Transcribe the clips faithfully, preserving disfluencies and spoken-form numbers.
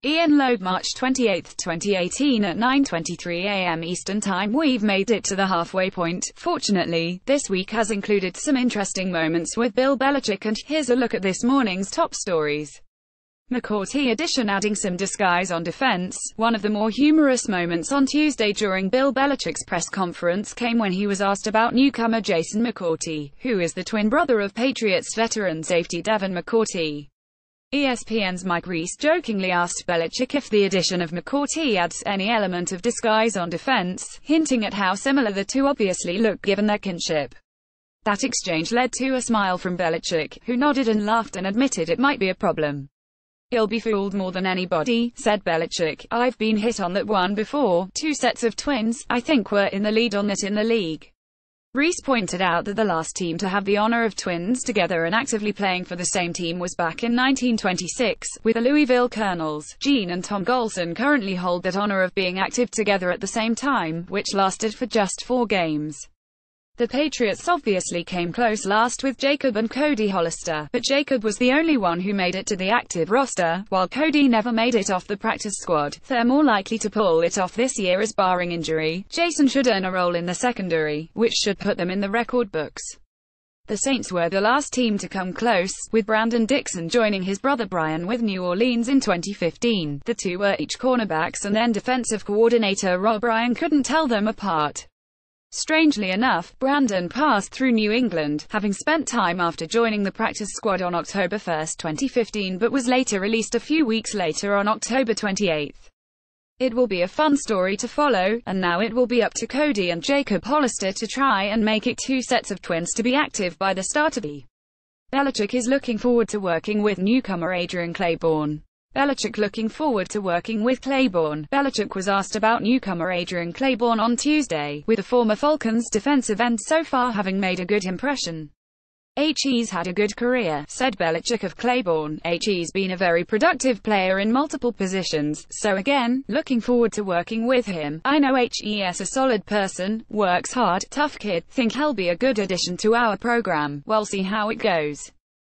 Ian Loeb, March twenty-eighth, twenty eighteen at nine twenty-three a m Eastern Time. We've made it to the halfway point. Fortunately, this week has included some interesting moments with Bill Belichick, and here's a look at this morning's top stories. McCourty edition, adding some disguise on defense. One of the more humorous moments on Tuesday during Bill Belichick's press conference came when he was asked about newcomer Jason McCourty, who is the twin brother of Patriots veteran safety Devin McCourty. E S P N's Mike Reiss jokingly asked Belichick if the addition of McCourty adds any element of disguise on defense, hinting at how similar the two obviously look given their kinship. That exchange led to a smile from Belichick, who nodded and laughed and admitted it might be a problem. "He'll be fooled more than anybody," said Belichick. "I've been hit on that one before. Two sets of twins, I think, were in the lead on it in the league." Reiss pointed out that the last team to have the honor of twins together and actively playing for the same team was back in nineteen twenty-six, with the Louisville Colonels. Gene and Tom Golson currently hold that honor of being active together at the same time, which lasted for just four games. The Patriots obviously came close last with Jacob and Cody Hollister, but Jacob was the only one who made it to the active roster, while Cody never made it off the practice squad. They're more likely to pull it off this year as, barring injury, Jason should earn a role in the secondary, which should put them in the record books. The Saints were the last team to come close, with Brandon Dixon joining his brother Brian with New Orleans in twenty fifteen. The two were each cornerbacks, and then defensive coordinator Rob Ryan couldn't tell them apart. Strangely enough, Brandon passed through New England, having spent time after joining the practice squad on October first, twenty fifteen, but was later released a few weeks later on October twenty-eighth. It will be a fun story to follow, and now it will be up to Cody and Jacob Hollister to try and make it two sets of twins to be active by the start of the. Belichick is looking forward to working with newcomer Adrian Clayborn. Belichick looking forward to working with Clayborn. Belichick was asked about newcomer Adrian Clayborn on Tuesday, with the former Falcons defensive end so far having made a good impression. "He's had a good career," said Belichick of Clayborn. "He's been a very productive player in multiple positions, so again, looking forward to working with him. I know he's a solid person, works hard, tough kid, think he'll be a good addition to our program. We'll see how it goes."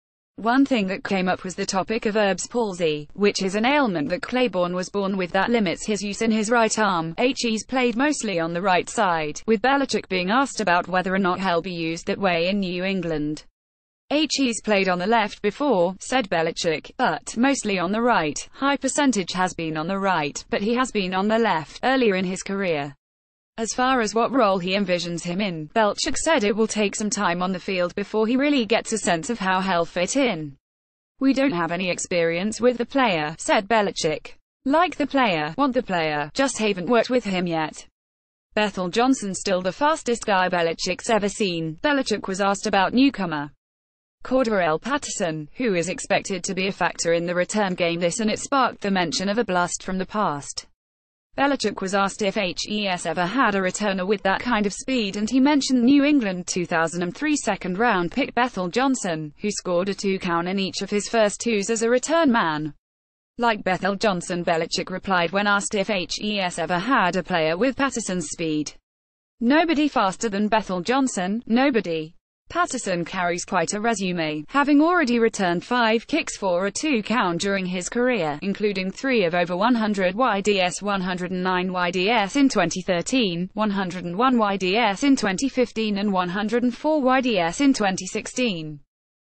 One thing that came up was the topic of Erb's palsy, which is an ailment that Clayborn was born with that limits his use in his right arm. He's played mostly on the right side, with Belichick being asked about whether or not he'll be used that way in New England. "He's played on the left before," said Belichick, "but mostly on the right. High percentage has been on the right, but he has been on the left earlier in his career. As far as what role he envisions him in, Belichick said it will take some time on the field before he really gets a sense of how he'll fit in. We don't have any experience with the player," said Belichick. "Like the player, want the player, just haven't worked with him yet." Bethel Johnson still the fastest guy Belichick's ever seen. Belichick was asked about newcomer Cordarrelle Patterson, who is expected to be a factor in the return game this, and it sparked the mention of a blast from the past. Belichick was asked if he's ever had a returner with that kind of speed, and he mentioned New England two thousand three second-round pick Bethel Johnson, who scored a two-count in each of his first twos as a return man. Like Bethel Johnson, Belichick replied when asked if he's ever had a player with Patterson's speed. "Nobody faster than Bethel Johnson, nobody. Patterson carries quite a resume, having already returned five kicks for a two-count during his career, including three of over one hundred Y D S, one hundred nine Y D S in twenty thirteen, one hundred one Y D S in twenty fifteen and one hundred four Y D S in twenty sixteen.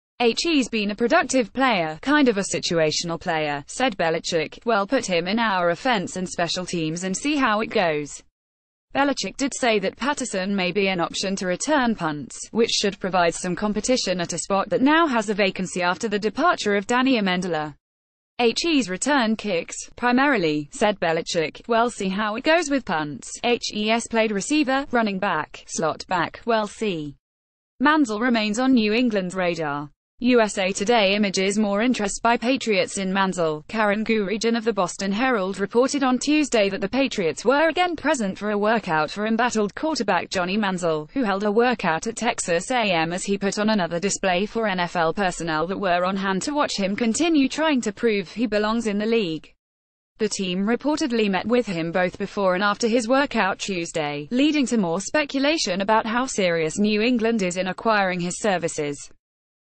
He's been a productive player, kind of a situational player," said Belichick. "Well, put him in our offense and special teams and see how it goes." Belichick did say that Patterson may be an option to return punts, which should provide some competition at a spot that now has a vacancy after the departure of Danny Amendola. "He's return kicks, primarily," said Belichick. "We'll see how it goes with punts. He's played receiver, running back, slot back, we'll see." Manziel remains on New England's radar. U S A Today images more interest by Patriots in Manziel. Karen Guregian of the Boston Herald reported on Tuesday that the Patriots were again present for a workout for embattled quarterback Johnny Manziel, who held a workout at Texas A and M as he put on another display for N F L personnel that were on hand to watch him continue trying to prove he belongs in the league. The team reportedly met with him both before and after his workout Tuesday, leading to more speculation about how serious New England is in acquiring his services.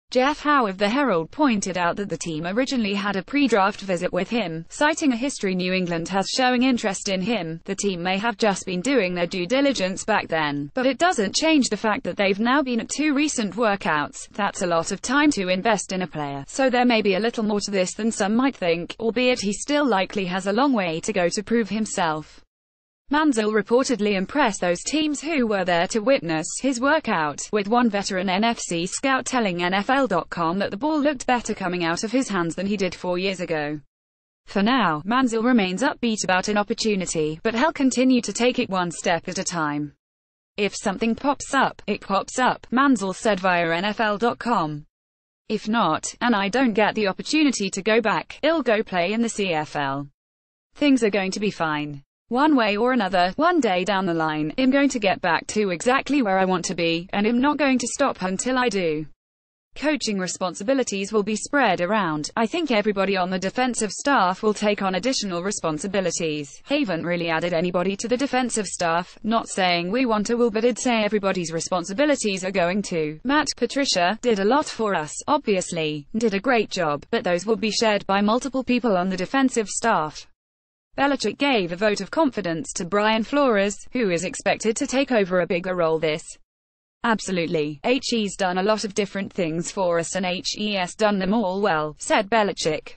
Jeff Howe of the Herald pointed out that the team originally had a pre-draft visit with him, citing a history New England has showing interest in him. The team may have just been doing their due diligence back then, but it doesn't change the fact that they've now been at two recent workouts. That's a lot of time to invest in a player, so there may be a little more to this than some might think, albeit he still likely has a long way to go to prove himself. Manziel reportedly impressed those teams who were there to witness his workout, with one veteran N F L scout telling N F L dot com that the ball looked better coming out of his hands than he did four years ago. For now, Manziel remains upbeat about an opportunity, but he'll continue to take it one step at a time. If something pops up, it pops up, Manziel said via N F L dot com. If not, and I don't get the opportunity to go back, I'll go play in the C F L. Things are going to be fine. One way or another, one day down the line, I'm going to get back to exactly where I want to be, and I'm not going to stop until I do. Coaching responsibilities will be spread around. I think everybody on the defensive staff will take on additional responsibilities. Haven't really added anybody to the defensive staff, not saying we want to will, but I'd say everybody's responsibilities are going to. Matt Patricia did a lot for us, obviously, did a great job, but those will be shared by multiple people on the defensive staff. Belichick gave a vote of confidence to Brian Flores, who is expected to take over a bigger role this. Absolutely. He's done a lot of different things for us and he's done them all well, said Belichick.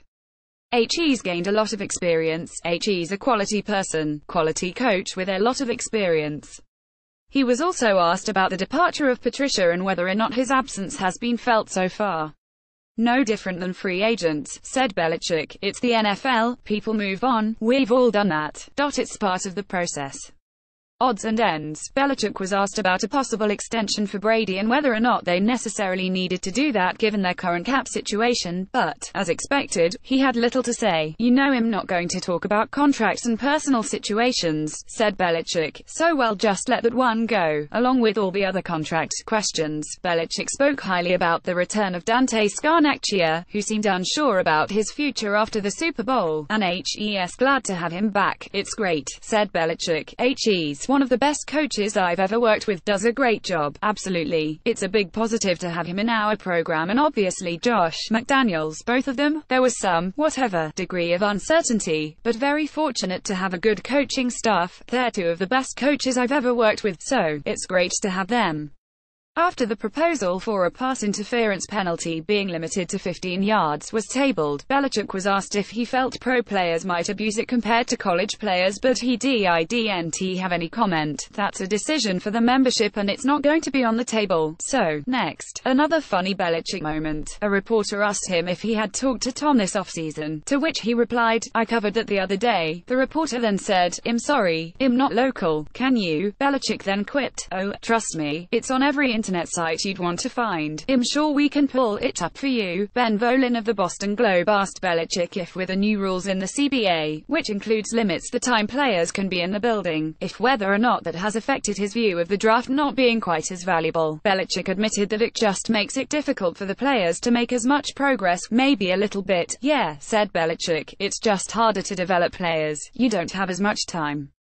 He's gained a lot of experience. He's a quality person, quality coach with a lot of experience. He was also asked about the departure of Patricia and whether or not his absence has been felt so far. No different than free agents, said Belichick. It's the N F L, people move on, we've all done that. It's part of the process. Odds and ends. Belichick was asked about a possible extension for Brady and whether or not they necessarily needed to do that given their current cap situation, but, as expected, he had little to say. You know I'm not going to talk about contracts and personal situations, said Belichick, so well just let that one go. Along with all the other contract questions, Belichick spoke highly about the return of Dante Scarnecchia, who seemed unsure about his future after the Super Bowl, and he's glad to have him back. It's great, said Belichick. He's one of the best coaches I've ever worked with, does a great job. Absolutely. It's a big positive to have him in our program and obviously Josh McDaniels, both of them. There was some, whatever, degree of uncertainty, but very fortunate to have a good coaching staff. They're two of the best coaches I've ever worked with, so it's great to have them. After the proposal for a pass interference penalty being limited to fifteen yards was tabled, Belichick was asked if he felt pro players might abuse it compared to college players, but he didn't have any comment. That's a decision for the membership and it's not going to be on the table. So, next, another funny Belichick moment. A reporter asked him if he had talked to Tom this offseason, to which he replied, I covered that the other day. The reporter then said, I'm sorry, I'm not local, can you? Belichick then quipped, oh, trust me, it's on every internet site you'd want to find. I'm sure we can pull it up for you. Ben Volin of the Boston Globe asked Belichick if with the new rules in the C B A, which includes limits the time players can be in the building, if whether or not that has affected his view of the draft not being quite as valuable. Belichick admitted that it just makes it difficult for the players to make as much progress, maybe a little bit. Yeah, said Belichick, it's just harder to develop players. You don't have as much time.